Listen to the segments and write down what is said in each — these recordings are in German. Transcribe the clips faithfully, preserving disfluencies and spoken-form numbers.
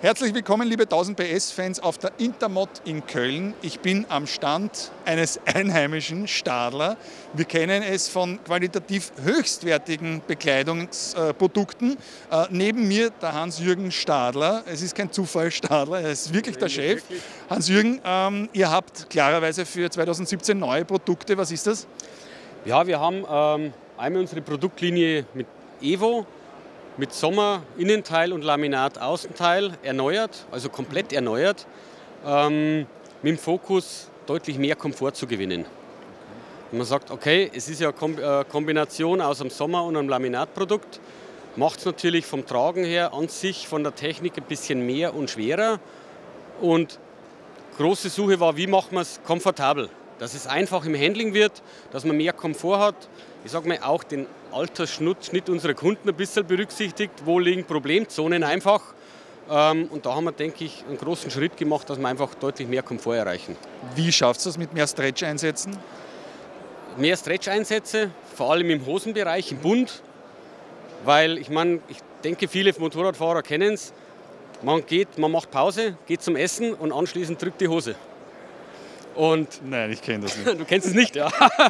Herzlich willkommen, liebe tausend P S-Fans auf der Intermod in Köln. Ich bin am Stand eines einheimischen Stadler. Wir kennen es von qualitativ höchstwertigen Bekleidungsprodukten. Äh, neben mir der Hans-Jürgen Stadler. Es ist kein Zufall, Stadler, er ist wirklich der Chef. Hans-Jürgen, ähm, ihr habt klarerweise für zweitausendsiebzehn neue Produkte. Was ist das? Ja, wir haben ähm, einmal unsere Produktlinie mit Evo, mit Sommer-Innenteil und Laminat-Außenteil erneuert, also komplett erneuert, ähm, mit dem Fokus deutlich mehr Komfort zu gewinnen. Und man sagt, okay, es ist ja eine Kombination aus einem Sommer- und einem Laminatprodukt, macht es natürlich vom Tragen her an sich von der Technik ein bisschen mehr und schwerer. Und große Suche war, wie macht man es komfortabel, dass es einfach im Handling wird, dass man mehr Komfort hat. Ich sage mal, auch den Altersschnitt unserer Kunden ein bisschen berücksichtigt, wo liegen Problemzonen einfach. Und da haben wir, denke ich, einen großen Schritt gemacht, dass wir einfach deutlich mehr Komfort erreichen. Wie schafft es das mit mehr Stretch-Einsätzen? Mehr Stretch-Einsätze, vor allem im Hosenbereich, im Bund. Weil ich meine, ich denke, viele Motorradfahrer kennen es. Man geht, man macht Pause, geht zum Essen und anschließend drückt die Hose. Und Nein, ich kenne das nicht. Du kennst es nicht, ja.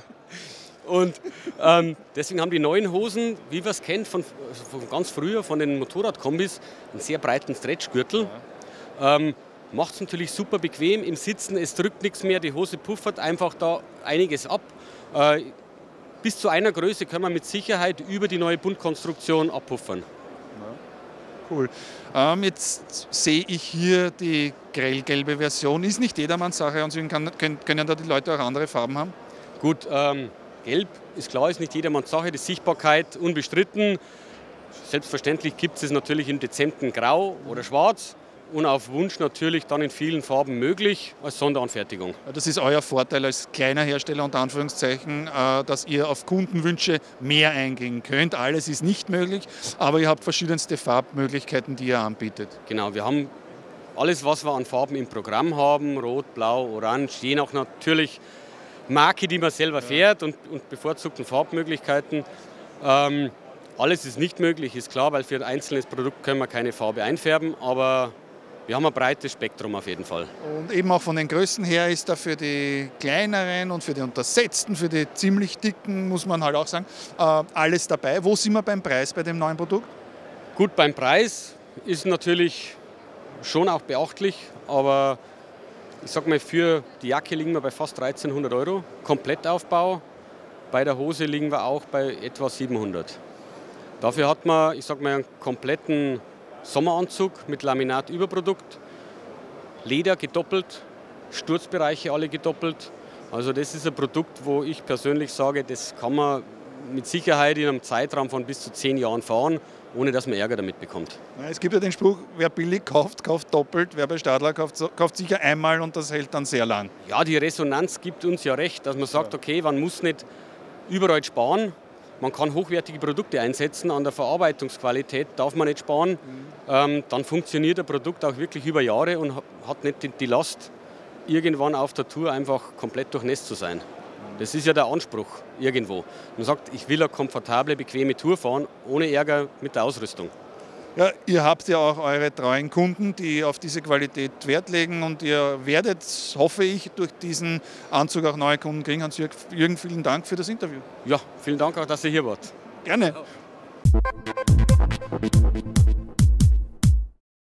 Und ähm, deswegen haben die neuen Hosen, wie wir es kennen von, von ganz früher, von den Motorradkombis, einen sehr breiten Stretchgürtel. Ja. Ähm, Macht es natürlich super bequem im Sitzen, es drückt nichts mehr, die Hose puffert einfach da einiges ab. Äh, bis zu einer Größe können wir mit Sicherheit über die neue Bundkonstruktion abpuffern. Ja. Cool. Ähm, jetzt sehe ich hier die grellgelbe Version. Ist nicht jedermanns Sache und kann, können, können da die Leute auch andere Farben haben? Gut, ähm, gelb ist klar, ist nicht jedermanns Sache, die Sichtbarkeit unbestritten. Selbstverständlich gibt es natürlich im dezenten Grau oder Schwarz und auf Wunsch natürlich dann in vielen Farben möglich als Sonderanfertigung. Das ist euer Vorteil als kleiner Hersteller unter Anführungszeichen, dass ihr auf Kundenwünsche mehr eingehen könnt. Alles ist nicht möglich, aber ihr habt verschiedenste Farbmöglichkeiten, die ihr anbietet. Genau, wir haben alles, was wir an Farben im Programm haben, rot, blau, orange, je nach natürlich Marke, die man selber fährt und, und bevorzugten Farbmöglichkeiten. Ähm, alles ist nicht möglich, ist klar, weil für ein einzelnes Produkt können wir keine Farbe einfärben, aber wir haben ein breites Spektrum auf jeden Fall. Und eben auch von den Größen her ist da für die kleineren und für die untersetzten, für die ziemlich dicken, muss man halt auch sagen, äh, alles dabei. Wo sind wir beim Preis bei dem neuen Produkt? Gut, beim Preis ist natürlich schon auch beachtlich, aber ich sag mal, für die Jacke liegen wir bei fast dreizehnhundert Euro, Komplettaufbau. Bei der Hose liegen wir auch bei etwa siebenhundert. Dafür hat man, ich sag mal, einen kompletten Sommeranzug mit Laminat-Überprodukt, Leder gedoppelt, Sturzbereiche alle gedoppelt. Also das ist ein Produkt, wo ich persönlich sage, das kann man mit Sicherheit in einem Zeitraum von bis zu zehn Jahren fahren, ohne dass man Ärger damit bekommt. Es gibt ja den Spruch, wer billig kauft, kauft doppelt. Wer bei Stadler kauft, kauft sicher einmal und das hält dann sehr lang. Ja, die Resonanz gibt uns ja recht, dass man sagt, okay, man muss nicht überall sparen. Man kann hochwertige Produkte einsetzen, an der Verarbeitungsqualität darf man nicht sparen. Mhm. Ähm, dann funktioniert ein Produkt auch wirklich über Jahre und hat nicht die Last, irgendwann auf der Tour einfach komplett durchnässt zu sein. Das ist ja der Anspruch irgendwo. Man sagt, ich will eine komfortable, bequeme Tour fahren, ohne Ärger mit der Ausrüstung. Ja, ihr habt ja auch eure treuen Kunden, die auf diese Qualität Wert legen und ihr werdet, hoffe ich, durch diesen Anzug auch neue Kunden kriegen. Hans-Jürgen, vielen Dank für das Interview. Ja, vielen Dank auch, dass ihr hier wart. Gerne. Ja.